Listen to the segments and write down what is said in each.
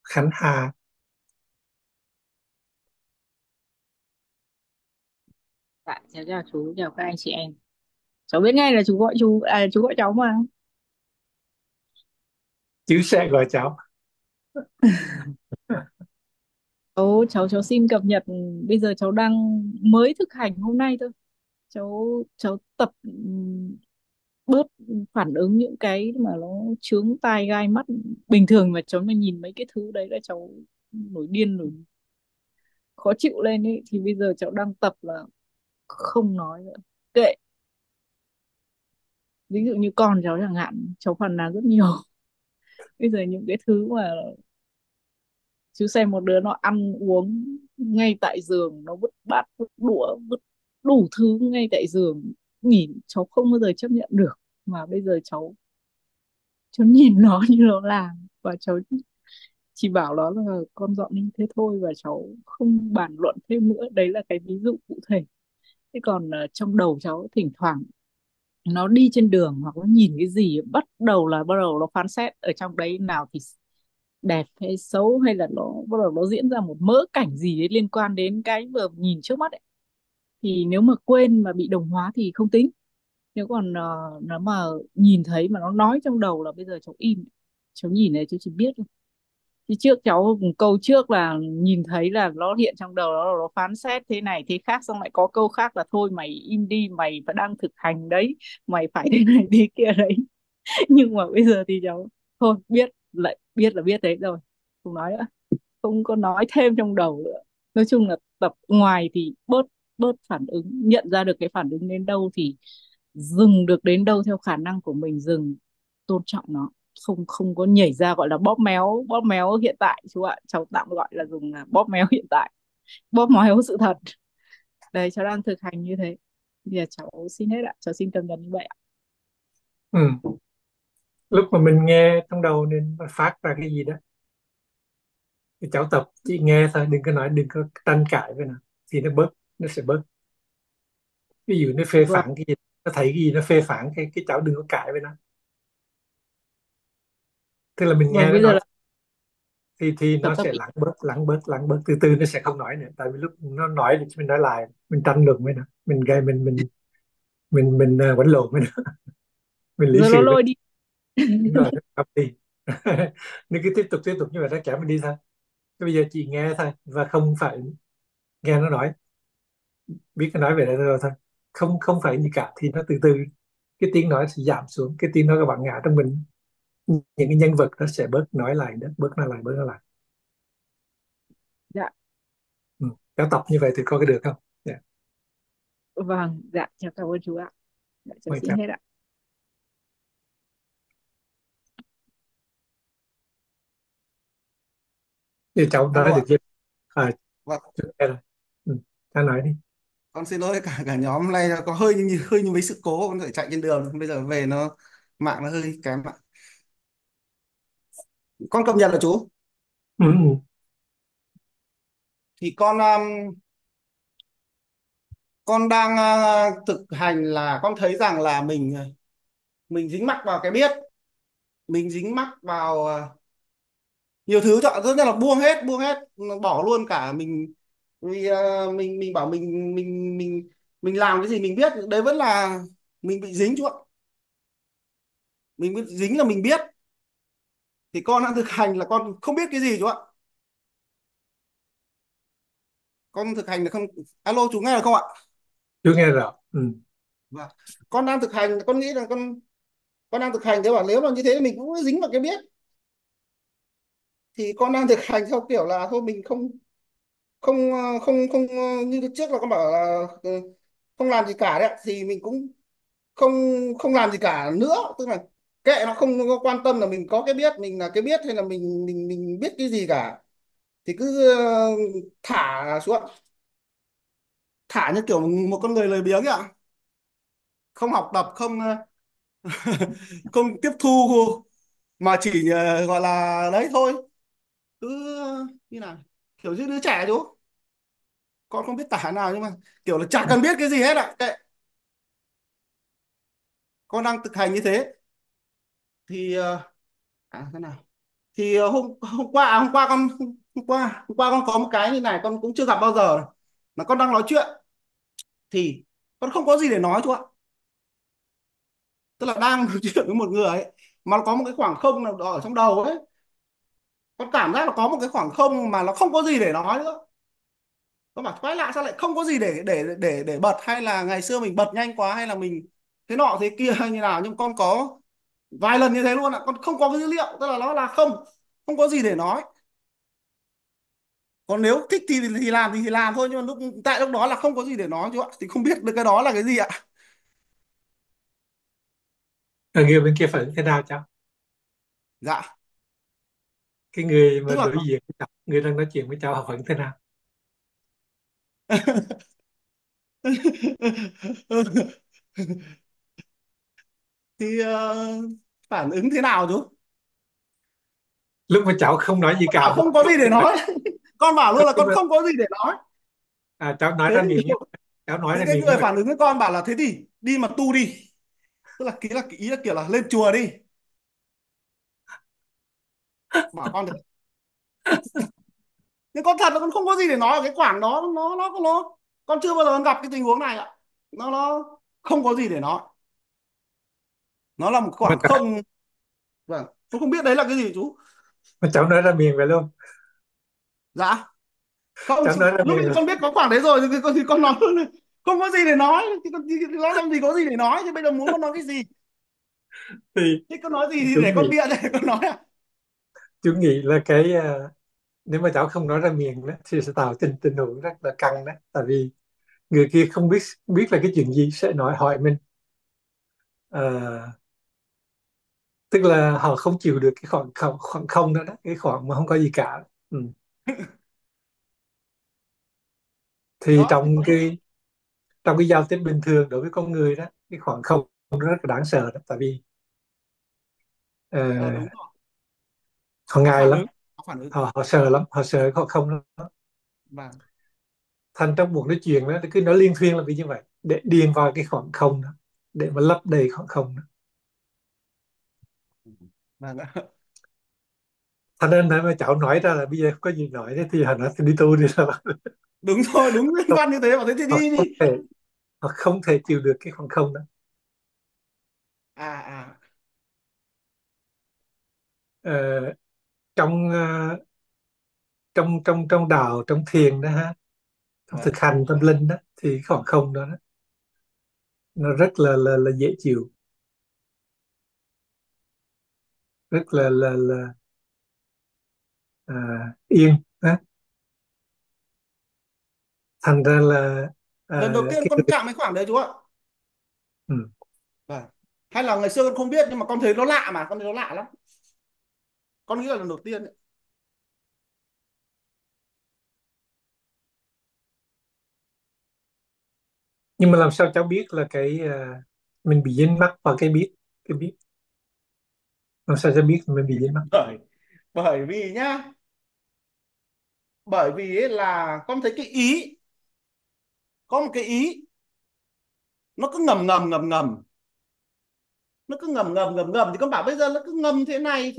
Khánh Hà. Dạ, chào chú, chào các anh chị em. Cháu biết ngay là chú gọi cháu mà. Chứ sẽ gọi cháu. Cháu xin cập nhật, bây giờ cháu đang mới thực hành hôm nay thôi. Cháu tập bớt phản ứng những cái mà nó chướng tai gai mắt. Bình thường mà cháu mà nhìn mấy cái thứ đấy là cháu nổi điên rồi, khó chịu lên ấy. Thì bây giờ cháu đang tập là không nói nữa. Kệ, ví dụ như con cháu chẳng hạn, cháu phàn nàn rất nhiều. Bây giờ những cái thứ mà chứ xem một đứa nó ăn uống ngay tại giường, nó vứt bát vứt đũa vứt đủ thứ ngay tại giường, nhìn cháu không bao giờ chấp nhận được. Mà bây giờ cháu nhìn nó như nó làm, và cháu chỉ bảo nó là con dọn đi thế thôi, và cháu không bàn luận thêm nữa. Đấy là cái ví dụ cụ thể. Thế còn trong đầu cháu thỉnh thoảng nó đi trên đường hoặc nó nhìn cái gì bắt đầu nó phán xét ở trong đấy, nào thì đẹp hay xấu, hay là nó bắt đầu nó diễn ra một mớ cảnh gì đấy liên quan đến cái vừa nhìn trước mắt ấy. Thì nếu mà quên mà bị đồng hóa thì không tính. Nếu còn nó mà nhìn thấy mà nó nói trong đầu là bây giờ cháu im, cháu nhìn này cháu chỉ biết thôi. Thì trước cháu câu trước là nhìn thấy là nó hiện trong đầu nó phán xét thế này thế khác, xong lại có câu khác là thôi mày im đi, mày phải đang thực hành đấy, mày phải thế này thế kia đấy. Nhưng mà bây giờ thì cháu thôi, biết lại biết là biết đấy rồi, không nói nữa, không có nói thêm trong đầu nữa. Nói chung là tập ngoài thì bớt bớt phản ứng, nhận ra được cái phản ứng đến đâu thì dừng được đến đâu theo khả năng của mình dừng, tôn trọng nó, không không có nhảy ra gọi là bóp méo hiện tại chú ạ. Cháu tạm gọi là dùng là bóp méo hiện tại, bóp méo sự thật. Đây, cháu đang thực hành như thế. Bây giờ cháu xin hết ạ, cháu xin cập nhật như vậy ạ. Ừ. Lúc mà mình nghe trong đầu nên phát ra cái gì đó thì cháu tập chỉ nghe thôi, đừng có nói, đừng có tranh cãi với nó, thì nó bớt, nó sẽ bớt. Ví dụ nó phê Vâng, phán cái gì, nó thấy cái gì nó phê phán cái cháu đừng có cãi với nó. Tức là mình vâng, nghe nó bây giờ nói là thì tập nó tập sẽ lắng bớt từ từ, nó sẽ không nói nữa, tại vì lúc nó nói thì mình nói lại, mình tranh luận với nó, mình gây mình quánh lộn với nó, mình lý rồi sự nó với lôi đi. nó, rồi nó cặp đi. Nó cứ tiếp tục như vậy, nó kéo mình đi thôi. Thế bây giờ chị nghe thôi và không phải nghe nó nói, biết nó nói về đây rồi thôi, không không phải gì cả, thì nó từ từ cái tiếng nói sẽ giảm xuống, cái tiếng nói các bạn ngã trong mình, những cái nhân vật nó sẽ bớt nói lại đó, bớt nó lại. Dạ, Ừ. Cháu tập như vậy thì có cái được không? Dạ. vâng, dạ, cháu cảm ơn chú ạ. Dạ, cháu Mời xin cháu. hết ạ. Thì cháu nói Alo được ạ. chưa? À, Vâng, chưa nghe rồi. Ừ. Cháu nói đi. con xin lỗi cả cả nhóm hôm nay có hơi như mấy sự cố, con phải chạy trên đường. Bây giờ về nó mạng nó hơi kém ạ. Con cập nhật là chú. Ừ. Ừ. Thì con đang thực hành là con thấy rằng là mình dính mắc vào cái biết, mình dính mắc vào nhiều thứ chọn rất là buông hết, bỏ luôn cả mình. Vì mình bảo mình làm cái gì mình biết đấy vẫn là mình bị dính chú ạ. Mình bị dính là mình biết, thì con đang thực hành là con không biết cái gì chú ạ. Con thực hành được không? Alo chú nghe được không ạ? Chưa nghe rõ. Ừ. Vâng. Con đang thực hành, con nghĩ là con đang thực hành, thế bảo nếu mà như thế mình cũng dính vào cái biết, thì con đang thực hành theo kiểu là thôi mình không không không như trước là con bảo là không làm gì cả đấy ạ. Thì mình cũng không không làm gì cả nữa, tức là kệ nó, không có quan tâm là mình có cái biết, mình là cái biết hay là mình biết cái gì cả. Thì cứ thả xuống ạ. Thả như kiểu một con người lười biếng ấy ạ, không học tập, không không tiếp thu, mà chỉ gọi là đấy thôi. Cứ như nào, kiểu như đứa trẻ chú, con không biết tả nào nhưng mà kiểu là chả cần biết cái gì hết ạ. Kệ. Con đang thực hành như thế. Thì thế nào, Thì hôm qua con có một cái như này con cũng chưa gặp bao giờ, là con đang nói chuyện thì con không có gì để nói chú ạ. Tức là đang nói chuyện với một người ấy, mà nó có một cái khoảng không nào đó ở trong đầu ấy, con cảm giác là có một cái khoảng không mà nó không có gì để nói nữa. Con bảo quái lạ sao lại không có gì để bật, hay là ngày xưa mình bật nhanh quá, hay là mình thế nọ thế kia hay như nào, nhưng con có vài lần như thế luôn ạ, con không có cái dữ liệu, tức là nó là không, không có gì để nói. Còn nếu thích thì làm thôi, nhưng mà tại lúc đó là không có gì để nói chú ạ, thì không biết được cái đó là cái gì ạ. Ở người bên kia phản ứng thế nào cháu? Dạ. Cái người mà Tức là đối diện với cháu, người đang nói chuyện với cháu, họ phản ứng thế nào? thì phản ứng thế nào chú? Lúc mà cháu không nói gì cả, Bảo không có gì để nói. Con bảo luôn là lúc con mà, không có gì để nói. cháu nói Thế ra miệng thì nhé, cháu nói thế ra cái miệng nhưng người mà phản ứng với con bảo là thế thì đi mà tu đi, tức là ý là kiểu là lên chùa đi. Bảo con thế. Nhưng con thật là con không có gì để nói ở cái khoảng đó, nó con chưa bao giờ con gặp cái tình huống này ạ. Nó không có gì để nói, nó là một mà khoảng cháu, không. Vâng, tôi không biết đấy là cái gì chú. mà cháu nói ra miệng vậy luôn. Dạ không, Cháu nói ra lúc miệng ấy rồi con biết có khoảng đấy rồi thì con nói luôn rồi. Không có gì để nói thì nó làm gì có gì để nói, thì bây giờ muốn con nói cái gì? thì Thế con nói gì thì chú để con nghĩ, bịa để con nói à? là nếu mà cháu không nói ra miệng đó, thì sẽ tạo tình tình huống rất là căng đó, tại vì người kia không biết biết là cái chuyện gì sẽ nói hỏi mình. Ờ, Tức là họ không chịu được cái khoảng không đó, cái khoảng mà không có gì cả. Ừ. Thì Đó thì trong cái giao tiếp bình thường đối với con người đó, cái khoảng không nó rất là đáng sợ đó, tại vì ờ, đúng rồi, họ có ngại phản lắm, ứng, có phản ứng. họ sợ lắm, họ sợ cái khoảng không đó. Vâng. Thành trong một nói chuyện đó thì cứ nói liên thuyên là vì như vậy, để điền vào cái khoảng không đó, để mà lấp đầy khoảng không đó. Vâng. Thành nên mà cháu nói ra là bây giờ không có gì nói đấy, thì họ nói thì đi tu đi rồi. Đúng rồi, đúng nguyên văn như thế, mà thế thì họ đi không đi. thể họ không thể chịu được cái khoảng không đó. À. Ờ, trong trong đạo, trong thiền đó ha, trong Vâng. thực hành tâm linh đó, thì cái khoảng không đó, nó rất là dễ chịu, rất là à, yên đó. Thành ra là Lần đầu tiên cái con chạm cái khoảng đấy chú ạ. ừ. Vâng. Hay là ngày xưa con không biết, nhưng mà con thấy nó lạ, mà con thấy nó lạ lắm. Con nghĩ là lần đầu tiên đấy. Nhưng mà làm sao cháu biết là mình bị dính mắc vào cái biết, làm sao cháu biết mình bị dính mắc? bởi bởi vì nhá, bởi vì ấy là con thấy cái ý, có một cái ý nó cứ ngầm ngầm ngầm ngầm, nó cứ ngầm ngầm ngầm ngầm, thì con bảo bây giờ nó cứ ngầm thế này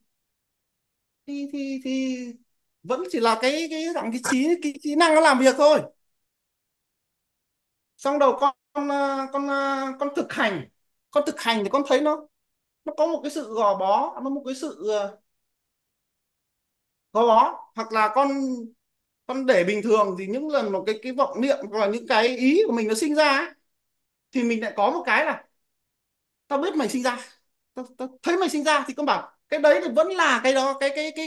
thì vẫn chỉ là cái dạng cái trí năng nó làm việc thôi. Xong đầu con thực hành thì con thấy nó có một cái sự gò bó, nó một cái sự gò bó. Hoặc là con để bình thường thì những lần một cái vọng niệm hoặc là những cái ý của mình nó sinh ra ấy, thì mình lại có một cái là tao biết mày sinh ra, tao thấy mày sinh ra, thì con bảo cái đấy thì vẫn là cái đó,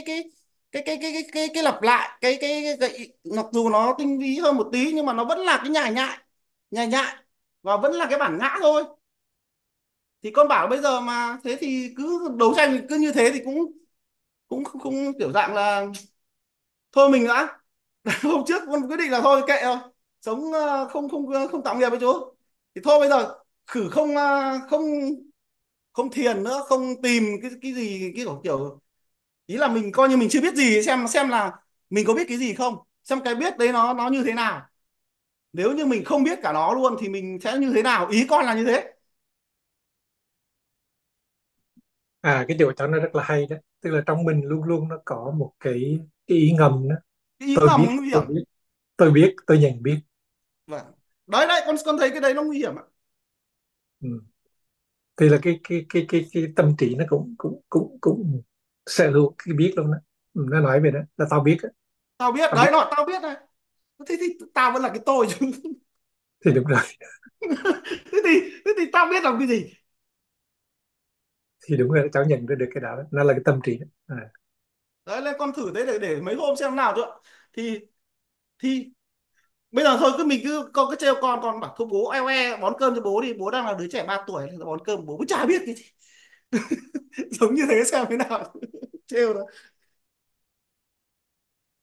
cái lặp lại cái mặc dù nó tinh vi hơn một tí, nhưng mà nó vẫn là cái nhại nhại, và vẫn là cái bản ngã thôi. Thì con bảo bây giờ mà thế thì cứ đấu tranh cứ như thế thì cũng cũng không kiểu dạng là thôi mình đã. Hôm trước con quyết định là thôi kệ rồi, sống không không không tạo nghiệp với chú, thì thôi bây giờ khử không không thiền nữa, không tìm cái gì cái kiểu ý là mình coi như mình chưa biết gì, xem là mình có biết cái gì không, xem cái biết đấy nó như thế nào. Nếu như mình không biết cả nó luôn thì mình sẽ như thế nào, ý con là như thế. cái chỗ cháu nó rất là hay đó, tức là trong mình luôn luôn nó có một cái ý ngầm đó. Cái ý Tôi ngầm biết, nguy hiểm. tôi biết, tôi nhận biết. Vâng, đấy đấy, con thấy cái đấy nó nguy hiểm ạ. Ừ. Thì là cái tâm trí nó cũng cũng cũng cũng sở hữu cái biết luôn đó. Ừ, nó nói về đó là tao biết á. Tao biết Tao biết đấy, nó tao biết này. Thế thì tao vẫn là cái tôi chứ. thì đúng rồi. Thế thì tao biết làm cái gì. Thì đúng rồi, cháu nhận ra được cái đó, nó là cái tâm trí đó. Đấy lên con thử thế để mấy hôm xem nào chứ ạ. Thì bây giờ thôi, cứ mình cứ trêu con bảo thôi bố eo bón cơm cho bố đi, bố đang là đứa trẻ 3 tuổi bón cơm bố cũng chả biết cái gì. Giống như thế xem thế nào. Trêu đó.